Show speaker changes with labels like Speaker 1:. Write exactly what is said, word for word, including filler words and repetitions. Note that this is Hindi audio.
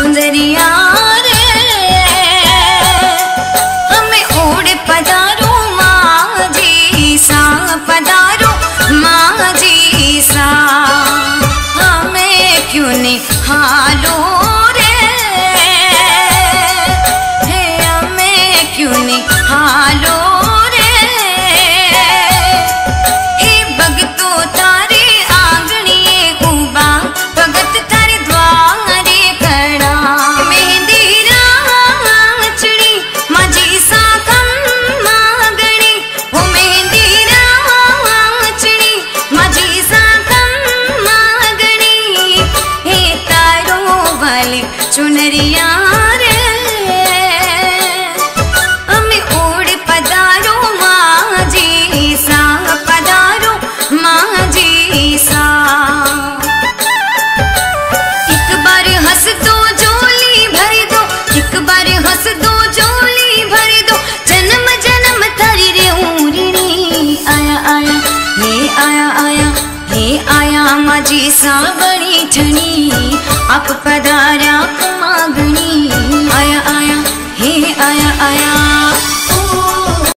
Speaker 1: सुंदरिया रे, हमें ओढ़ पधारो माँ जी सा, पधारो माँ जी सा, हमें क्यों निहालो रे, हे हमें क्यों निहालो रे, ए भगतो तारे आंगणिए उबा, भगत तारे द्वारे खड़ा, मेहंदी रांचड़ी माझी सा खम मागणी, वो मेहंदी रांचड़ी माझी सा खम मागणी, हे तारो वाली चुनरिया रे, हमें ओढ़ पधारो माँ जी सा, पधारो माँ जी सा, एक बार हंस दो झोली भर दो, एक बार हंस दो झोली भर दो, जन्म जन्म थारी रे ऊरिणी, आया आया हे आया आया हे आया माँ जी सा बड़ी ठणी, आप पधारो